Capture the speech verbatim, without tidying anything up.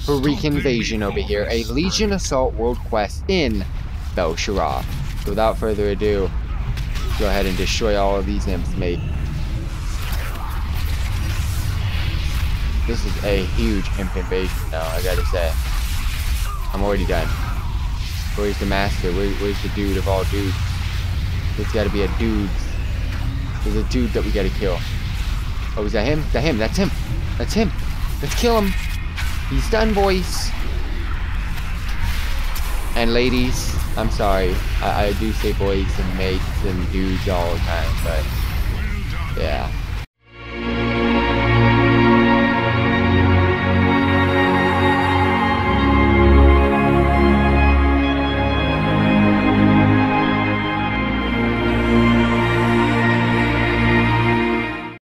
freaking invasion over here. A Legion Assault World Quest in Bel-Shara. So without further ado, go ahead and destroy all of these imps, mate. This is a huge imp invasion now, I gotta say. I'm already done. Where's the master? Where, where's the dude of all dudes? There's gotta be a dude. There's a dude that we gotta kill. Oh, is that him? Is that him? That's him. That's him. Let's kill him. He's done, boys. And ladies, I'm sorry. I, I do say boys and mates and dudes all the time, but yeah.